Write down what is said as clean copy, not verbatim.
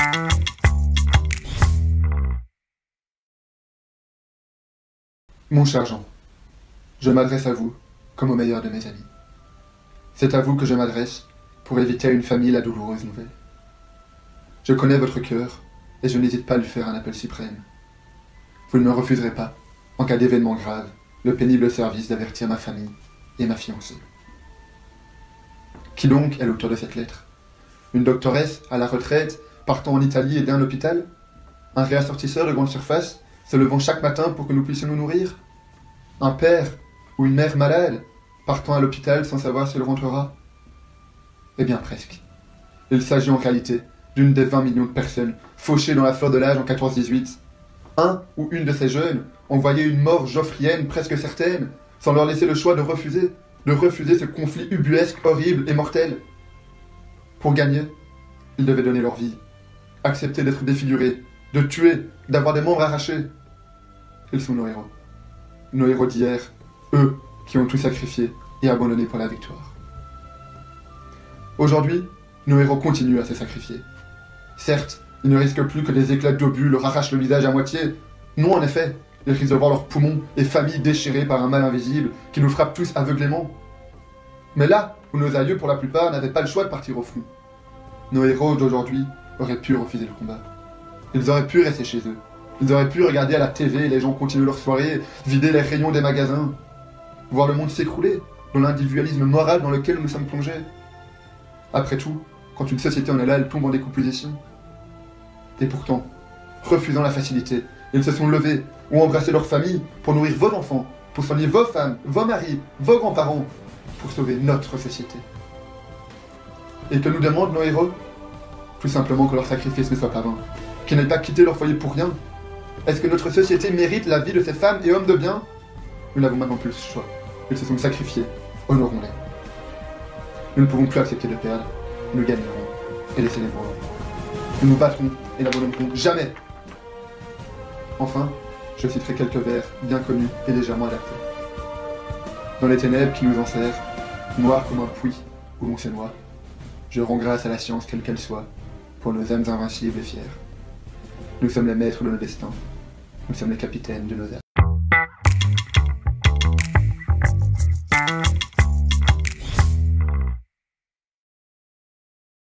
Mon cher Jean, je m'adresse à vous comme au meilleur de mes amis. C'est à vous que je m'adresse pour éviter à une famille la douloureuse nouvelle. Je connais votre cœur et je n'hésite pas à lui faire un appel suprême. Vous ne me refuserez pas, en cas d'événement grave, le pénible service d'avertir ma famille et ma fiancée. Qui donc est l'auteur de cette lettre? Une doctoresse à la retraite, partant en Italie aider un hôpital? Un réassortisseur de grande surface, se levant chaque matin pour que nous puissions nous nourrir? Un père ou une mère malade, partant à l'hôpital sans savoir si elle rentrera? Eh bien presque. Il s'agit en réalité d'une des 20 millions de personnes fauchées dans la fleur de l'âge en 14-18. Un ou une de ces jeunes envoyait une mort joffrienne presque certaine, sans leur laisser le choix de refuser ce conflit ubuesque, horrible et mortel. Pour gagner, ils devaient donner leur vie, accepter d'être défigurés, de tuer, d'avoir des membres arrachés. Ils sont nos héros. Nos héros d'hier, eux qui ont tout sacrifié et abandonné pour la victoire. Aujourd'hui, nos héros continuent à se sacrifier. Certes, ils ne risquent plus que des éclats d'obus leur arrachent le visage à moitié. Non, en effet, ils risquent de voir leurs poumons et familles déchirés par un mal invisible qui nous frappe tous aveuglément. Mais là où nos aïeux, pour la plupart, n'avaient pas le choix de partir au front, nos héros d'aujourd'hui auraient pu refuser le combat. Ils auraient pu rester chez eux. Ils auraient pu regarder à la TV les gens continuer leur soirée, vider les rayons des magasins, voir le monde s'écrouler dans l'individualisme moral dans lequel nous sommes plongés. Après tout, quand une société en est là, elle tombe en décomposition. Et pourtant, refusant la facilité, ils se sont levés, ont embrassé leur famille pour nourrir vos enfants, pour soigner vos femmes, vos maris, vos grands-parents, pour sauver notre société. Et que nous demandent nos héros? Tout simplement que leur sacrifice ne soit pas vain, qu'ils n'aient pas quitté leur foyer pour rien. Est-ce que notre société mérite la vie de ces femmes et hommes de bien? Nous n'avons maintenant plus le choix. Ils se sont sacrifiés. Honorons-les. Nous ne pouvons plus accepter de perdre. Nous gagnerons et les célébrerons. Nous nous battrons et n'abandonnerons jamais. Enfin, je citerai quelques vers bien connus et légèrement adaptés. Dans les ténèbres qui nous enserrent, noirs comme un puits où l'on se noie, je rends grâce à la science quelle qu'elle soit, pour nos âmes invincibles et fières. Nous sommes les maîtres de nos destins. Nous sommes les capitaines de nos âmes.